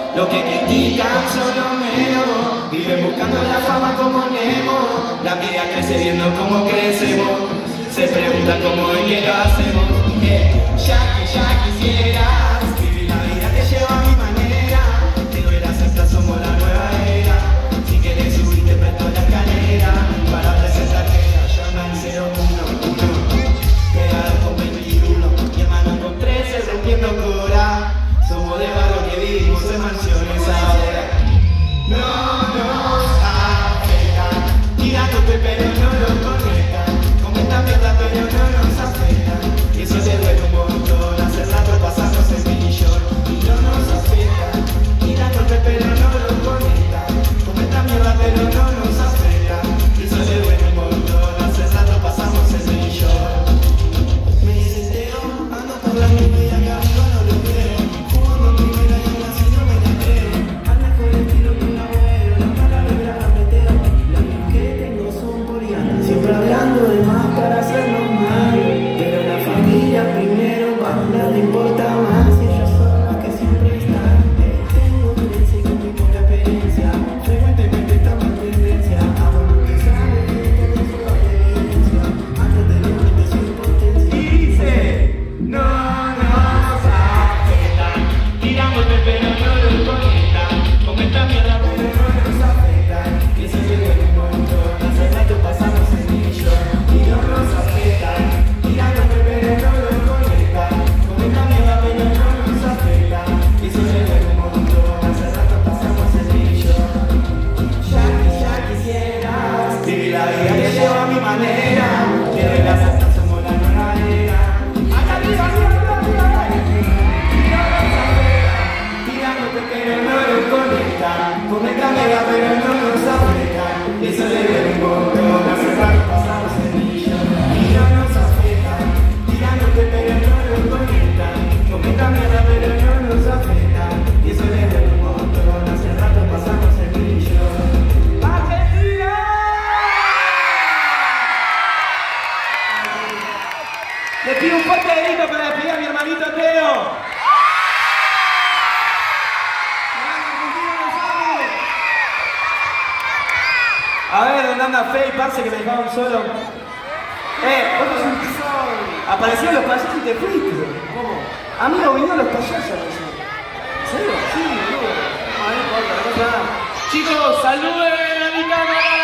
Lo que critican son los menos, viven buscando la fama como Nemo. La envidia crece viendo cómo crecemos, se pregunta cómo es que lo hacemos. Ya quisieras vivir la vida que lleva a mi manera. Te doy las aceptas, somos la nueva era. Si quieres subir te presto la escalera. Para presentarte llama al 011. Pegado con 21, mi hermano con 13 rompiendo cora. Somos de barro que vivimos en mansiones ahora. No nos afecta, tirándote pero no lo conectan. Como esta mierda pero no nos afecta. Eso se duele un montón, hace rato pasamos el millón. Y no nos afecta, tirándote pero no lo conectan. Como esta mierda pero no nos afecta. Eso se duele un montón, hace rato pasamos el millón. Me dice Teo, ando por la misma y acá arriba no lo creo. Jugando en primera y aún así no me la creo. Al mejor estilo que un abuelo, la mala vibra la meteo. Las que tengo son coreanas, siempre hablando de más para hacernos mal. Pero la familia primero, más nada importa más. Y ellos son los que siempre están. Tengo violencia y con la experiencia. Frecuentemente estamos en tendencia. A bueno que sabe que no es una evidencia. Antes de los límites sin potencia. Y dice, no nos afecta, tirándote pero no lo conectan. Como esta mierda pero no nos afecta. Y eso se duele un montón, hace rato pasamos el millón. Y no nos afecta, tirándote pero no lo conectan. Como esta mierda pero no nos afecta. Y eso se duele un montón, hace rato pasamos el millón. Ya quisieras vivir la vida que lleva a mi manera. Que de las altas somos la nueva era. Acá arriba, tirándote pero no lo conectan. Come cámara pero no nos afecta. Eso le duele un montón, hace rato pasamos el millón. Y no nos afecta, tirándote pero no lo conectan. Come cámara pero no nos afecta. Eso le duele un montón, hace rato pasamos el millón. ¡Argentina! Les pido un fuerte grito para despedir a mi hermanito Teo. A ver, ¿dónde anda Fey, parce, que me dejaron solo? Vos sos un sol. Aparecieron los payasos y te fuiste. ¿Cómo? Amigo, vinieron los payasos recién. ¿En serio? Sí, boludo. No importa, no pasa nada. Chicos, saluden a mi cámara.